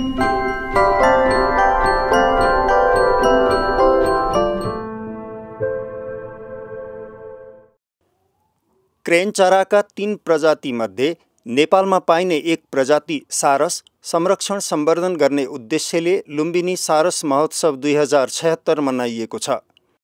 Crane चराका 3 प्रजाति मध्ये नेपालमा पाइने एक प्रजाति सारस संरक्षण सम्वर्धन गर्ने उद्देश्यले लुम्बिनी सारस महोत्सव 2076 मनाइएको छ।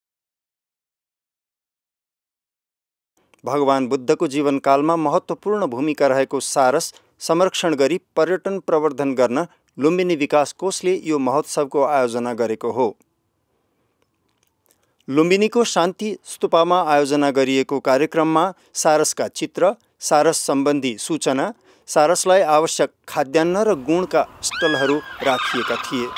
भगवान बुद्धको जीवनकालमा महत्त्वपूर्ण भूमिका रहेको सारस संरक्षण गरी पर्यटन प्रवर्धन गर्न लुम्बिनी विकास कोषले यो महोत्सवको आयोजना गरेको हो। लुम्बिनीको शान्ति स्तूपमा आयोजना गरिएको कार्यक्रममा सारसका चित्र, सारस सम्बन्धी सूचना, सारसलाई आवश्यक खाद्यान्न र गुणका स्टलहरू राखिएका थिए।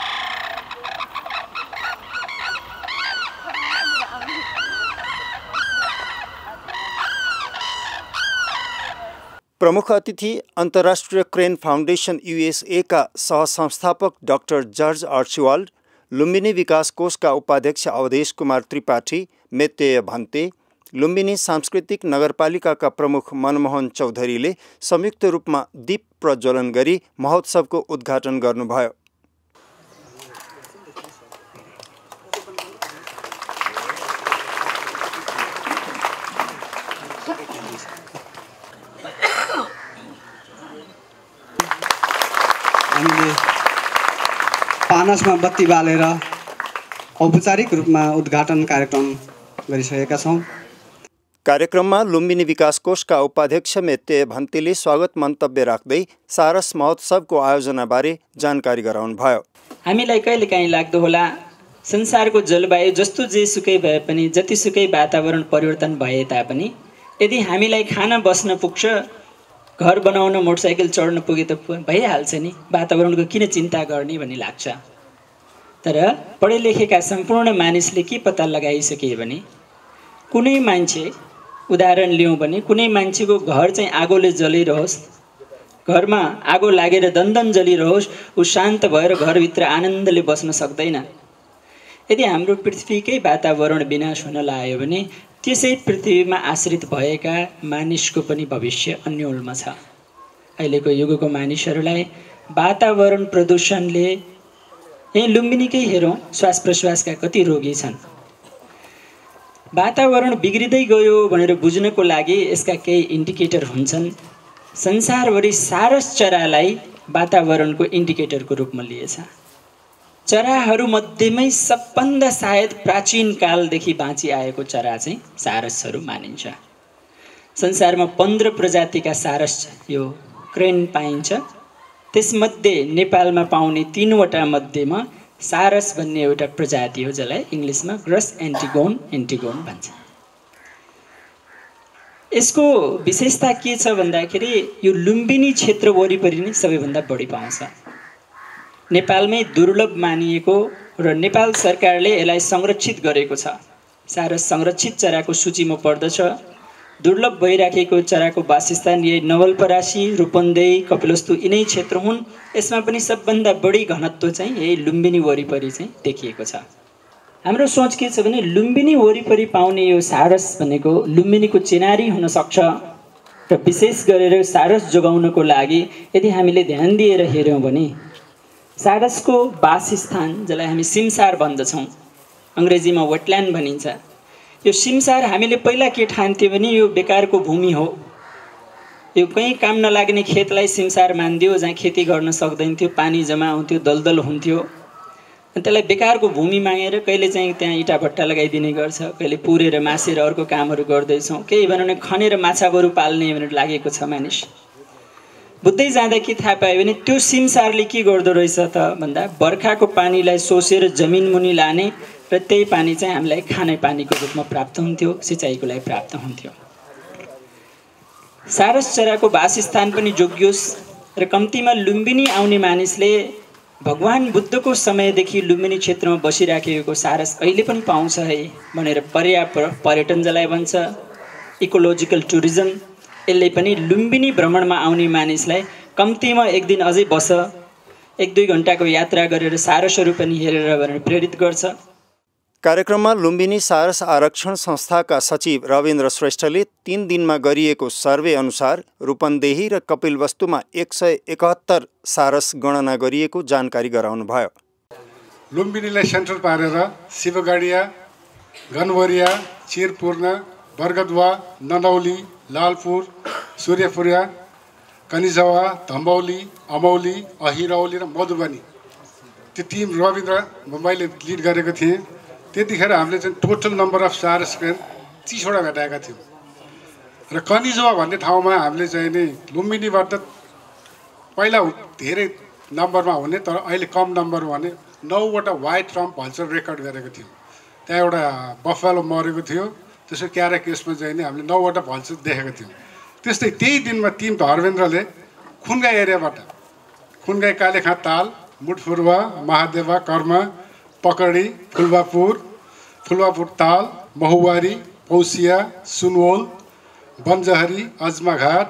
प्रमुख अतिथि अन्तर्राष्ट्रिय क्रेन फाउन्डेसन USA का सहसंस्थापक डाक्टर जर्ज आर्चिवाल्ड, लुम्बिनी विकास कोषका उपाध्यक्ष अवधेश कुमार त्रिपाठी, मेत्तेय भन्ते, लुम्बिनी सांस्कृतिक नगरपालिकाका प्रमुख मनमोहन चौधरीले संयुक्त रूपमा दीप प्रज्वलन गरी महोत्सवको उद्घाटन गर्नुभयो। हामीले पानसमा बत्ती बालेर औपचारिक रूपमा उद्घाटन कार्यक्रम गरिसकेका छौँ। कार्यक्रममा लुम्बिनी विकास कोषका उपाध्यक्ष मेत्तेय भन्तेले स्वागत मन्तव्य राख्दै सारस महोत्सवको आयोजनाबारे जानकारी गराउनुभयो। हामीलाई कहिलेकाहीँ लाग्दो होला संसारको जलवायु जस्तो जेसुकै भए पनि, जतिसुकै वातावरण परिवर्तन भए तापनि यदि हामीलाई खान बस्न पुग्छ, घर बनाउन मोटरसाइकल चढ्न पुगे त भइहाल्छ नि, वातावरणको किन चिन्ता गर्ने भन्ने लाग्छ। तर पढे लेखेका सम्पूर्ण मानिसले के पत्ता लगाइसके भने कुनै मान्छे, उदाहरण लिउँ भने कुनै मान्छेको घर चाहिँ आगोले जलिरहोस्, घरमा आगो लागेर दन्दन जलिरहोस्, ऊ शान्त भएर घरभित्र आनन्दले बस्न सक्दैन। यदि हाम्रो पृथ्वीकै वातावरण विनाश हुन लाग्यो भने त्यसै पृथ्वीमा आश्रित भएका मानिसको पनि भविष्य अन्योलमा छ। अहिलेको युगको मानिसहरूलाई वातावरण प्रदूषणले, यही लुम्बिनीकै हेरौँ, श्वास प्रश्वासका कति रोगी छन्। वातावरण बिग्रिँदै गयो भनेर बुझ्नको लागि यसका केही इन्डिकेटर हुन्छन्। संसारभरि सारस चरालाई वातावरणको इन्डिकेटरको रूपमा लिएछ। चराहरूमध्येमै सबभन्दा सायद प्राचीन कालदेखि बाँचिआएको चरा चाहिँ सारसहरू मानिन्छ। संसारमा 15 प्रजातिका सारस यो क्रेन पाइन्छ। त्यसमध्ये नेपालमा पाउने 3वटा मध्येमा सारस भन्ने एउटा प्रजाति हो, जसलाई इङ्ग्लिसमा ग्रस एन्टिगोन भन्छ। यसको विशेषता के छ भन्दाखेरि यो लुम्बिनी क्षेत्र वरिपरि नै सबैभन्दा बढी पाउँछ। नेपालमै दुर्लभ मानिएको र नेपाल सरकारले यसलाई संरक्षित गरेको छ। सारस संरक्षित चराको सूचीमा पर्दछ। दुर्लभ भइराखेको चराको वासस्थान यही नवलपरासी, रूपन्देही, कपिलवस्तु यिनै क्षेत्र हुन्। यसमा पनि सबभन्दा बढी घनत्व चाहिँ यही लुम्बिनी वरिपरि चाहिँ देखिएको छ। हाम्रो सोच के छ भने लुम्बिनी वरिपरि पाउने यो सारस भनेको लुम्बिनीको चिनारी हुन सक्छ र विशेष गरेर सारस जोगाउनको लागि यदि हामीले ध्यान दिएर हेर्यौँ भने सारसको वासस्थान, जसलाई हामी सिमसार भन्दछौँ, अङ्ग्रेजीमा वेटल्यान्ड भनिन्छ, यो सिमसार हामीले पहिला के ठान्थ्यौँ भने यो बेकारको भूमि हो, यो कहीँ काम नलाग्ने खेतलाई सिमसार मान्थ्यो, जहाँ खेती गर्न सक्दैन थियो, पानी जमा हुन्थ्यो, दलदल हुन्थ्यो। अनि त्यसलाई बेकारको भूमि मागेर कहिले चाहिँ त्यहाँ इँटा भट्टा लगाइदिने गर्छ, कहिले पुरेर मासेर अर्को कामहरू गर्दैछौँ, केही भनौँ भने खनेर माछा बरु पाल्ने भनेर लागेको छ मानिस। बुझ्दै जाँदा के थाहा पायो भने त्यो सिमसारले के गर्दो रहेछ त भन्दा बर्खाको पानीलाई सोसेर जमिन मुनि लाने र त्यही पानी चाहिँ हामीलाई खाने पानीको रूपमा प्राप्त हुन्थ्यो, सिँचाइको लागि प्राप्त हुन्थ्यो। सारस चराको वासस्थान पनि जोगियोस् र कम्तीमा लुम्बिनी आउने मानिसले भगवान बुद्धको समयदेखि लुम्बिनी क्षेत्रमा बसिराखेको सारस अहिले पनि पाउँछ है भनेर पर्याप्त पर्यटन जसलाई भन्छ, इकोलोजिकल टुरिज्म, यसले पनि लुम्बिनी भ्रमणमा आउने मानिसलाई कम्तीमा एक दिन अझै बस, 1-2 घण्टाको यात्रा गरेर सारसहरू पनि हेरेर भनेर प्रेरित गर्छ। कार्यक्रममा लुम्बिनी सारस आरक्षण संस्थाका सचिव रविन्द्र श्रेष्ठले 3 दिनमा गरिएको सर्वे अनुसार रूपन्देही र कपिलवस्तुमा 171 सारस गणना गरिएको जानकारी गराउनुभयो। लुम्बिनीलाई सेन्ट्रल पारेर शिवगढिया, गनवरिया, चिरपूर्ण, बरगदुवा, ननौली, लालपुर, सूर्यपुरिया, कनिजवा, धम्बौली, अमौली, अहिरौली र मधुबनी त्यो टिम रविन्द्र मैले लिड गरेको थिएँ। त्यतिखेर हामीले चाहिँ total number of sarus crane 30 वटा भेटाएका थियौँ र कनिजवा भन्ने ठाउँमा हामीले चाहिँ नि लुम्बिनीबाट पहिला धेरै नम्बरमा हुने तर अहिले कम नम्बर भने 9 वटा व्हाइट ट्रम्प भल्चर रेकर्ड गरेको थियौँ। त्यहाँ एउटा बफालो मरेको थियो, त्यसो क्यारा केसमा चाहिँ नि हामीले 9 वटा भल्चर देखेको थियौँ। त्यस्तै त्यही दिनमा टिम धर्मेन्द्रले खुनगाई एरियाबाट खुनगाई, कालेखाँ ताल, मुटफुरुवा, महादेवा, कर्म, पकडी, फुलवापुर ताल, महुवारी, पौसिया, सुनवल, बन्जहरी, अजमाघाट,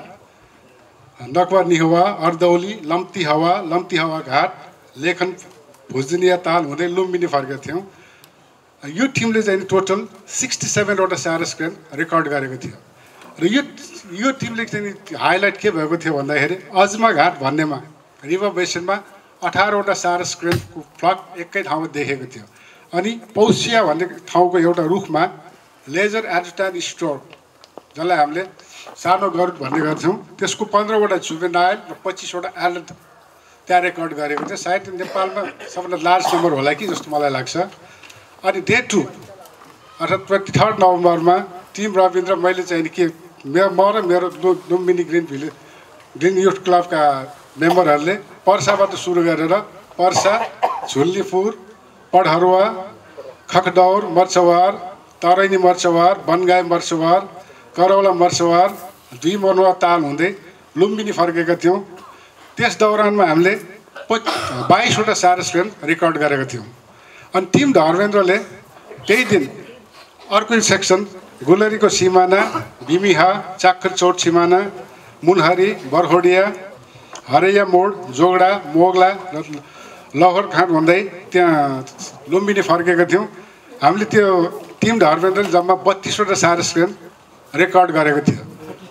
नकवा निहवा, अर्दौली, लम्ती हावा घाट, लेखन भुजनिया ताल हुँदै लुम्बिनी फर्केका थियौँ। यो टिमले चाहिँ टोटल 67 वटा सारस क्रेन रेकर्ड गरेको थियो र यो टिमले चाहिँ हाइलाइट के भएको थियो भन्दाखेरि अजमाघाट भन्नेमा रिभर बेसिनमा 18 वटा सारस क्रेनको फ्लक एकै ठाउँमा देखेको थियो। अनि पौसिया भन्ने ठाउँको एउटा रुखमा लेजर एडजस्टान स्टोर, जसलाई हामीले सानो गरुड भन्ने गर्छौँ, त्यसको 15 वटा जुवेनाइल र 25 वटा एडल्ट त्यहाँ रेकर्ड गरेको थियो। सायद नेपालमा सबभन्दा लार्ज नम्बर होला कि जस्तो मलाई लाग्छ। अनि डे 2 अर्थात् 23 नोभेम्बरमा टिम रविन्द्र मैले चाहिँ के म र मेरो लुम्बिनी ग्रिन युथ क्लबका मेम्बरहरूले पर्साबाट सुरु गरेर पर्सा, झुल्लीपुर, पढहरुवा, खकडौर, मर्चवार, तरैनी मर्चवार, बनगाई मर्चवार, करौला मर्चवार, 2 मनुवा ताल हुँदै लुम्बिनी फर्केका थियौँ। त्यस दौरानमा हामीले 22 वटा सारस क्रेन रेकर्ड गरेका थियौँ। अनि टिम धर्मेन्द्रले त्यही दिन अर्को सेक्सन गुलरीको सिमाना, बिमिहा, चाक्करचोट सिमाना, मुनहरी, बरहोडिया, हरैया मोड, जोगडा, मोगला र लहरखाट हुँदै त्यहाँ लुम्बिनी फर्केका थियौँ। हामीले त्यो टिम धर्मेन्द्रले जम्मा 32 वटा सारस क्रेन रेकर्ड गरेको थियो।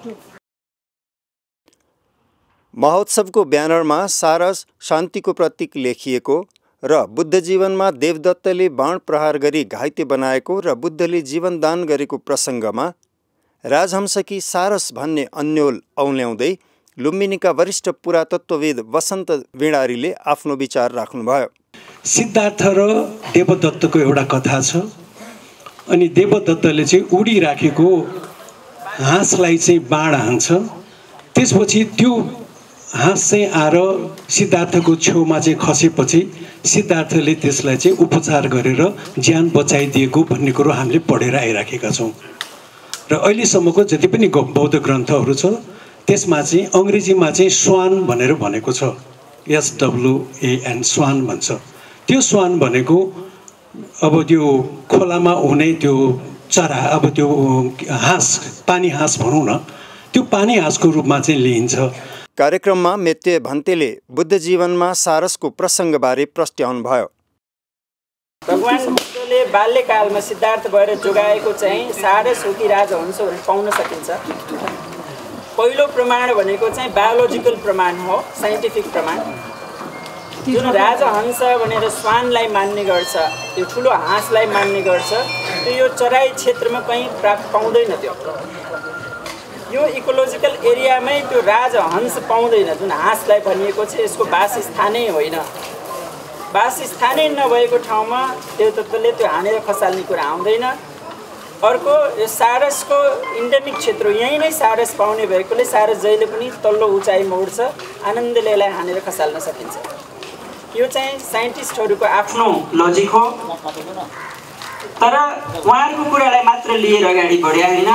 महोत्सवको ब्यानरमा सारस शान्तिको प्रतीक लेखिएको र बुद्ध जीवनमा देवदत्तले बाण प्रहार गरी घाइते बनाएको र बुद्धले जीवनदान गरेको प्रसङ्गमा राजहंसकी सारस भन्ने अन्योल औल्याउँदै लुम्बिनीका वरिष्ठ पुरातत्वविद वसन्त विडारीले आफ्नो विचार राख्नुभयो। सिद्धार्थ र देवदत्तको एउटा कथा छ। अनि देवदत्तले चाहिँ उडिराखेको हाँसलाई चाहिँ बाण हान्छ। त्यसपछि त्यो हाँस चाहिँ आएर सिद्धार्थको छेउमा चाहिँ खसेपछि सिद्धार्थले त्यसलाई चाहिँ उपचार गरेर ज्यान बचाइदिएको भन्ने कुरो हामीले पढेर आइराखेका छौँ। र अहिलेसम्मको जति पनि बौद्ध ग्रन्थहरू छ त्यसमा चाहिँ अङ्ग्रेजीमा चाहिँ स्वान भनेर भनेको छ, SWAN स्वान भन्छ। त्यो स्वान भनेको अब त्यो खोलामा हुने त्यो चरा, अब त्यो हाँस, पानी हाँस भनौँ न, त्यो पानी हाँसको रूपमा चाहिँ लिइन्छ। कार्यक्रममा मेत्य भन्तेले बुद्ध जीवनमा सारसको प्रसङ्गबारे प्रस्ट्याउनुभयो। भगवान बुद्धले बाल्यकालमा सिद्धार्थ भएर जोगाएको चाहिँ सारस हो कि राजहंस भनेर पाउन सकिन्छ। पहिलो प्रमाण भनेको चाहिँ बायोलोजिकल प्रमाण हो, साइन्टिफिक प्रमाण। जुन राजहंस भनेर स्वानलाई मान्ने गर्छ, त्यो ठुलो हाँसलाई मान्ने गर्छ, त्यो यो चराई क्षेत्रमा कहीँ पाउँदैन। त्यो यो इकोलोजिकल एरियामै त्यो राजहंस पाउँदैन। जुन हाँसलाई भनिएको छ यसको वासस्थानै होइन। वासस्थानै नभएको ठाउँमा देवदत्तले त्यो हानेर खसाल्ने कुरा आउँदैन। अर्को यो सारसको इन्डेमिक क्षेत्र यहीँ नै सारस पाउने भएकोले सारस जहिले पनि तल्लो उचाइमा उड्छ, आनन्दले यसलाई हानेर खसाल्न सकिन्छ। यो चाहिँ साइन्टिस्टहरूको आफ्नो लजिक हो। तर उहाँहरूको कुरालाई मात्र लिएर अगाडि बढ्या होइन।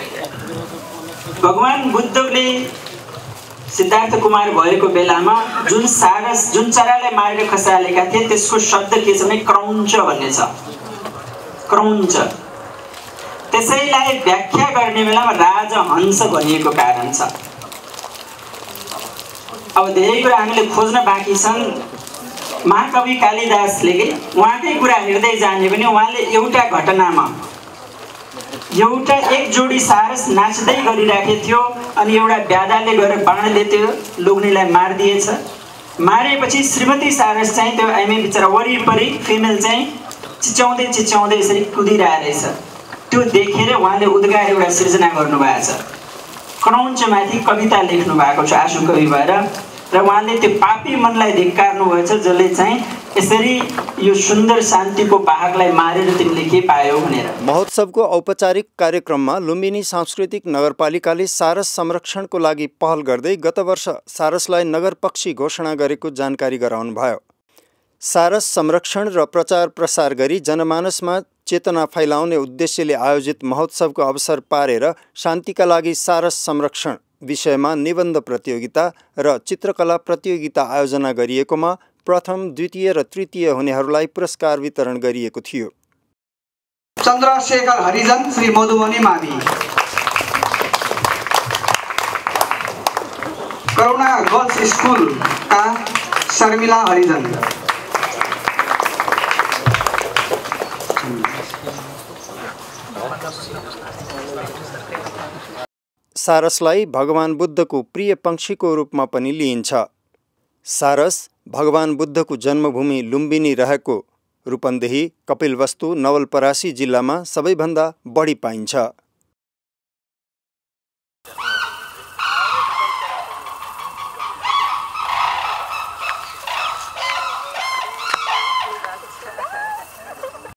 भगवान बुद्धले सिद्धार्थ कुमार भएको बेलामा जुन सारस, जुन चरालाई मारेर खसालेका थिए त्यसको शब्द के छ भने क्रौञ्च भन्ने छ। क्रौञ्च त्यसैलाई व्याख्या गर्ने बेलामा राजहंस भनिएको कारण छ। अब धेरै कुरा हामीले खोज्न बाँकी छन्। महाकवि कालिदासले उहाँकै कुरा हेर्दै जाने भने उहाँले एउटा घटनामा एउटा एक जोडी सारस नाच्दै गरिराखेको थियो अनि एउटा ब्यादाले गएर बाणले त्यो लोग्नेलाई मारिदिएछ। मारेपछि श्रीमती सारस चाहिँ त्यो आइमे बिचरा वरिपरि फिमेल चाहिँ चिच्याउँदै चिच्याउँदै यसरी कुदिरहेछ। त्यो देखेर उहाँले उद्गार एउटा सृजना गर्नुभएको छ, क्रौञ्चमाथि कविता लेख्नु भएको छ आँसु कवि भएर, र उहाँले त्यो पापी मनलाई धिक्कार्नु भएछ जसले चाहिँ यसरी यो सुन्दर शान्तिको बाहकलाई मारेर तिमीले के पायौ भनेर। महोत्सवको औपचारिक कार्यक्रममा लुम्बिनी सांस्कृतिक नगरपालिकाले सारस संरक्षणको लागि पहल गर्दै गत वर्ष सारसलाई नगर पक्षी घोषणा गरेको जानकारी गराउनुभयो। सारस संरक्षण र प्रचार प्रसार गरी जनमानसमा चेतना फैलाउने उद्देश्यले आयोजित महोत्सवको अवसर पारेर शान्तिका लागि सारस संरक्षण विषयमा निबन्ध प्रतियोगिता र चित्रकला प्रतियोगिता आयोजना गरिएकोमा प्रथम, द्वितीय र तृतीय हुनेहरूलाई पुरस्कार वितरण गरिएको थियो। चन्द्रशेखर हरिजन, श्री मधुबनी मावि। करुणा गर्ल्स स्कुलका शर्मिला हरिजन। सारसलाई भगवान बुद्धको प्रिय पंक्षीको रूपमा पनि लिइन्छ। सारस भगवान बुद्धको जन्मभूमि लुम्बिनी रहेको रूपन्देही, कपिलवस्तु, नवलपरासी जिल्लामा सबैभन्दा बढी पाइन्छ।